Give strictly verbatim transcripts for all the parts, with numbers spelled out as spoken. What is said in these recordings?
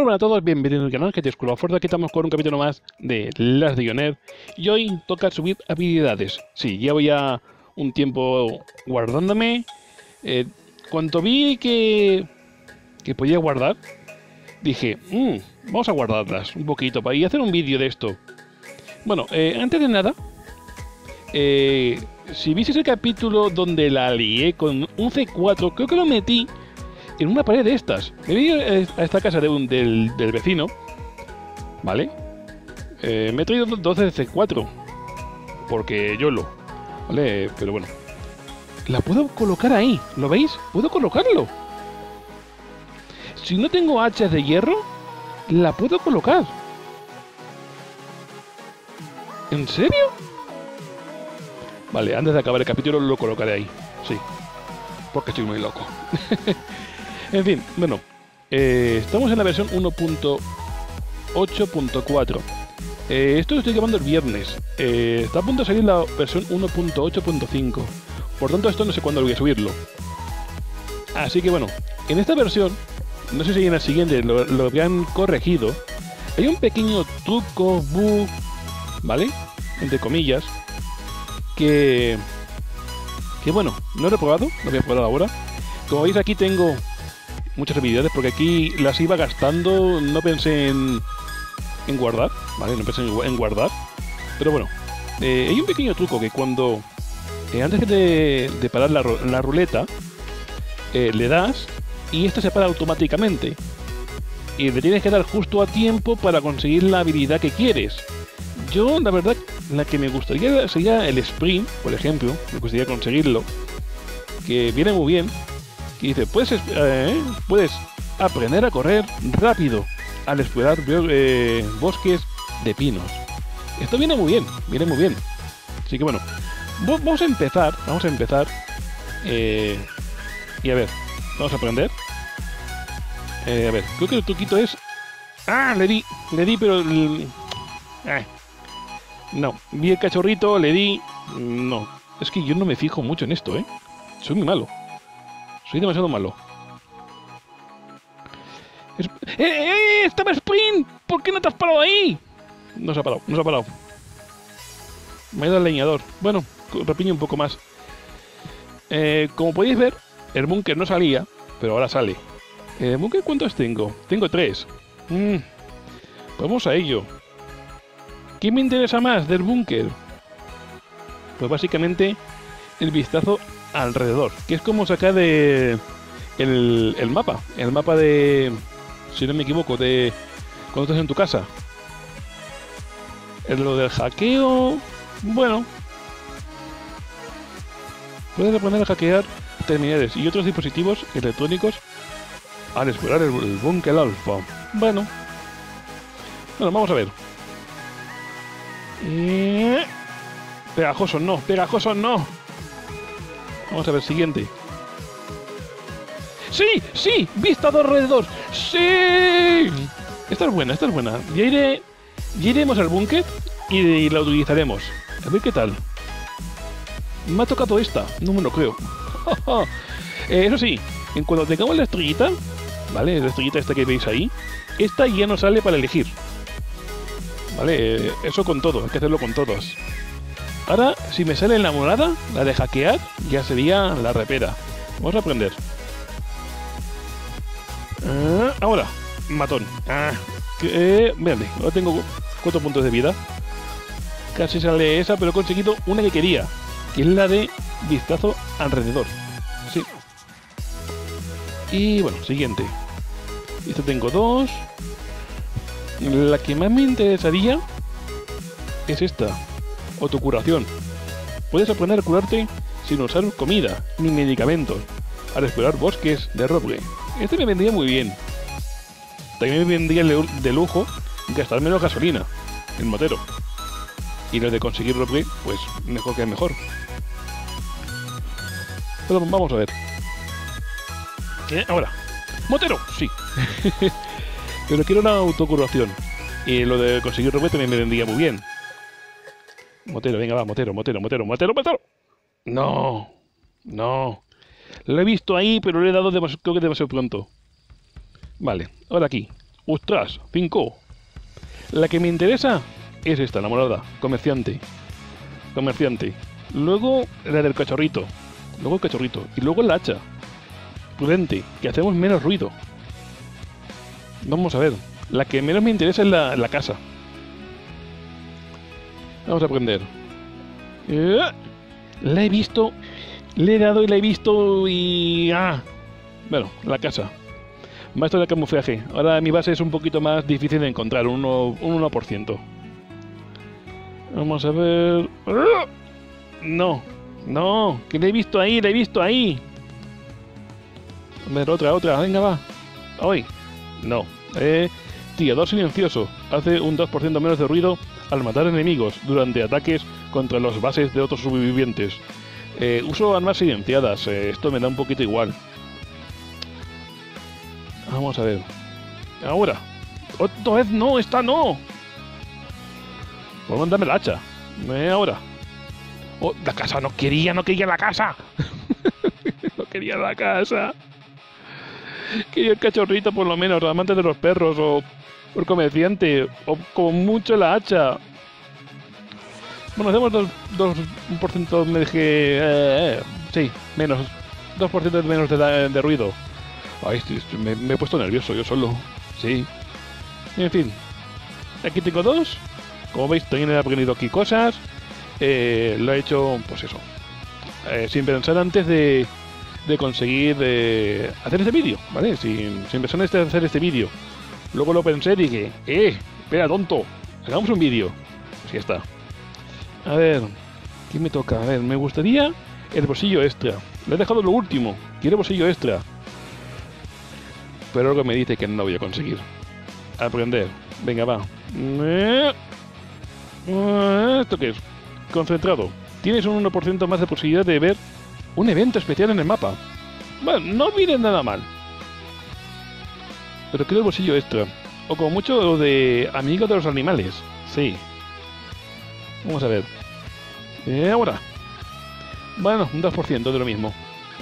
Muy buenas a todos, bienvenidos al canal que te School of Force. Aquí estamos con un capítulo más de Last Digger. Y hoy toca subir habilidades. Sí, llevo ya un tiempo guardándome. Eh, cuando vi que, que podía guardar, dije, mmm, vamos a guardarlas un poquito para y hacer un vídeo de esto. Bueno, eh, antes de nada, eh, si viste el capítulo donde la lié con un C cuatro, creo que lo metí en una pared de estas. Me he ido a esta casa de un, del, del vecino, ¿vale? Eh, me he traído doce C cuatro, porque yo lo, ¿vale? Pero bueno, la puedo colocar ahí, ¿lo veis? Puedo colocarlo. Si no tengo hachas de hierro, la puedo colocar. ¿En serio? Vale, antes de acabar el capítulo lo colocaré ahí, sí, porque estoy muy loco. En fin, bueno, eh, estamos en la versión uno punto ocho punto cuatro. Eh, esto lo estoy grabando el viernes. Eh, está a punto de salir la versión uno punto ocho punto cinco. Por tanto, esto no sé cuándo voy a subirlo. Así que bueno, en esta versión, no sé si en la siguiente lo, lo habían corregido. Hay un pequeño truco, bug, ¿vale? Entre comillas. Que... Que bueno, no lo he probado, lo voy a probar ahora. Como veis aquí tengo muchas habilidades, porque aquí las iba gastando, no pensé en, en guardar, ¿vale? No pensé en, en guardar, pero bueno, eh, hay un pequeño truco que cuando, eh, antes de, de parar la, la ruleta, eh, le das y esta se para automáticamente, y le tienes que dar justo a tiempo para conseguir la habilidad que quieres. Yo, la verdad, la que me gustaría sería el sprint, por ejemplo, me gustaría conseguirlo, que viene muy bien. Y dice, puedes, eh, puedes aprender a correr rápido al explorar eh, bosques de pinos. Esto viene muy bien, viene muy bien. Así que bueno, vamos a empezar, vamos a empezar. Eh, y a ver, vamos a aprender. Eh, a ver, creo que el truquito es... ¡Ah! Le di, le di, pero... Eh, no, vi el cachorrito, le di... No, es que yo no me fijo mucho en esto, ¿eh? Soy muy malo. Soy demasiado malo. Es... ¡Eh, eh! ¡Estaba sprint! ¿Por qué no te has parado ahí? No se ha parado, no se ha parado. Me ha ido el leñador. Bueno, repiño un poco más. Eh, como podéis ver, el búnker no salía, pero ahora sale. ¿El búnker cuántos tengo? Tengo tres. Mm, vamos a ello. ¿Qué me interesa más del búnker? Pues básicamente el vistazo alrededor, que es como sacar de el, el mapa, el mapa de, si no me equivoco, de cuando estás en tu casa. En lo del hackeo, bueno, puedes poner a hackear terminales y otros dispositivos electrónicos al explorar el, el búnker alfa. Bueno, bueno, vamos a ver. Eh, pegajosos no, pegajosos no. Vamos a ver, siguiente. ¡Sí! ¡Sí! ¡Vista de alrededor! ¡Sí! Esta es buena, esta es buena. Ya, iré, ya iremos al búnker y, y la utilizaremos. A ver qué tal. Me ha tocado esta. No me lo creo. eh, eso sí, en cuanto tengamos la estrellita, ¿vale? La estrellita esta que veis ahí, esta ya no sale para elegir. ¿Vale? Eh, eso con todo, hay que hacerlo con todos. Ahora, si me sale la morada, la de hackear, ya sería la repera. Vamos a aprender. Ah, ahora, matón. Ah, que, eh, verde, ahora tengo cuatro puntos de vida. Casi sale esa, pero he conseguido una que quería, que es la de vistazo alrededor. Sí. Y bueno, siguiente. Esta tengo dos. La que más me interesaría es esta. Autocuración. Puedes aprender a curarte sin usar comida ni medicamentos al explorar bosques de roble. Este me vendría muy bien. También me vendría de lujo gastar menos gasolina en motero. Y lo de conseguir roble, pues mejor que mejor. Pero vamos a ver. ¿Qué? Ahora. Motero, sí. Pero quiero una autocuración. Y lo de conseguir roble también me vendría muy bien. Motero, venga, va, motero, motero, motero, motero, motero. No, no. Lo he visto ahí, pero le he dado demasiado, creo que demasiado pronto. Vale, ahora aquí. ¡Ostras! cinco. La que me interesa es esta, la morada. Comerciante. Comerciante. Luego la del cachorrito. Luego el cachorrito. Y luego el hacha. Prudente. Que hacemos menos ruido. Vamos a ver. La que menos me interesa es la, la casa. Vamos a aprender. Eh, la he visto. Le he dado y la he visto y... ¡Ah! Bueno, la casa. Maestro de camuflaje. Ahora mi base es un poquito más difícil de encontrar. Un uno por ciento. Vamos a ver... No. No. Que la he visto ahí. La he visto ahí. A ver, otra, otra. Venga, va. Hoy. No. Eh... Tirador silencioso. Hace un dos por ciento menos de ruido al matar enemigos durante ataques contra las bases de otros supervivientes. Eh, uso armas silenciadas. Eh, esto me da un poquito igual. Vamos a ver. Ahora. Otra vez no. Esta no. Pues mándame el hacha. Eh, ahora. Oh, la casa. No quería. No quería la casa. No quería la casa. Quería el cachorrito por lo menos. Amante de los perros. O por comerciante. O con mucho la hacha. Bueno, hacemos dos, dos por ciento de... Eh, eh, sí, menos. dos por ciento menos de, de ruido. Ay, me, me he puesto nervioso yo solo. Sí. En fin. Aquí tengo dos. Como veis, también he aprendido aquí cosas. Eh, lo he hecho, pues eso. Eh, sin pensar antes de, de conseguir eh, hacer este vídeo, ¿vale? Sin, sin pensar antes de hacer este vídeo. Luego lo pensé y dije, eh, espera, tonto. Hagamos un vídeo. Pues ya está. A ver, ¿qué me toca? A ver, me gustaría el bolsillo extra. Le he dejado lo último. Quiero bolsillo extra. Pero algo me dice que no lo voy a conseguir. Aprender. Venga, va. ¿Esto qué es? Concentrado. Tienes un uno por ciento más de posibilidad de ver un evento especial en el mapa. Bueno, no viene nada mal. Pero quiero el bolsillo extra. O como mucho lo de amigo de los animales. Sí. Vamos a ver. Eh, ahora. Bueno, un dos por ciento de lo mismo.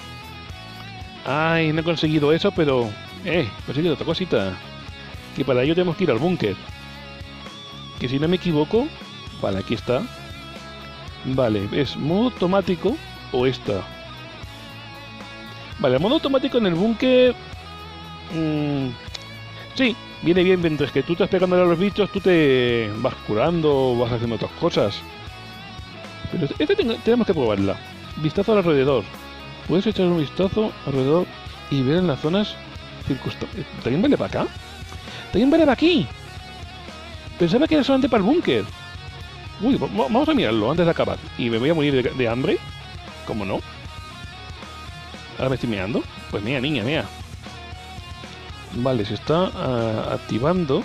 Ay, no he conseguido eso, pero... Eh, he conseguido otra cosita. Que para ello tenemos que ir al búnker. Que si no me equivoco... Vale, aquí está. Vale, es modo automático o esta. Vale, el modo automático en el búnker... Mmm, sí, viene bien mientras que tú estás pegándole a los bichos, tú te vas curando, vas haciendo otras cosas. Pero esta tenemos que probarla. Vistazo alrededor. Puedes echar un vistazo alrededor y ver en las zonas circunstanciales. ¿También vale para acá? ¿También vale para aquí? Pensaba que era solamente para el búnker. Uy, vamos a mirarlo antes de acabar. ¿Y me voy a morir de, de hambre? ¿Cómo no? ¿Ahora me estoy mirando? Pues mira, niña, mira. Vale, se está uh, activando.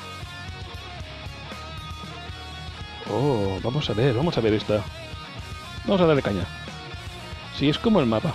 Oh, vamos a ver, vamos a ver esta. Vamos a darle caña. Si es como el mapa.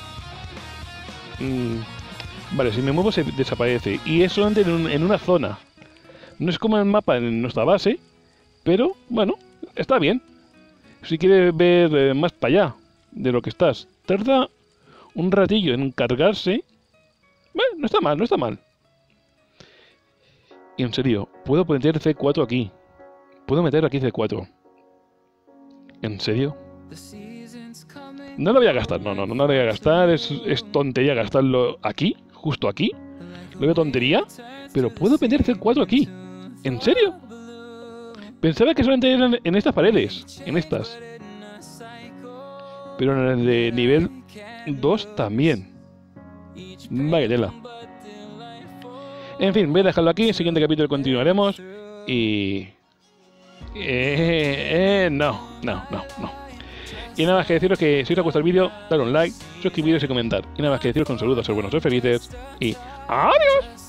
Mm, vale, si me muevo se desaparece. Y es solamente en, un, en una zona. No es como el mapa en nuestra base. Pero, bueno, está bien. Si quieres ver eh, más para allá de lo que estás. Tarda un ratillo en cargarse. Bueno, no está mal, no está mal. Y en serio, puedo meter C cuatro aquí. Puedo meter aquí C cuatro. ¿En serio? No lo voy a gastar, no, no, no lo voy a gastar. Es, es tontería gastarlo aquí, justo aquí. Lo veo tontería, pero puedo meter C cuatro aquí. ¿En serio? Pensaba que solamente eran en estas paredes, en estas. Pero en el de nivel dos también. Vaya tela. En fin, voy a dejarlo aquí. En el siguiente capítulo continuaremos. Y... Eh, eh, no, no, no, no. Y nada más que deciros que si os ha gustado el vídeo, dale un like, suscribiros y comentar. Y nada más que deciros con saludos, ser buenos, ser felices. Y... ¡adiós!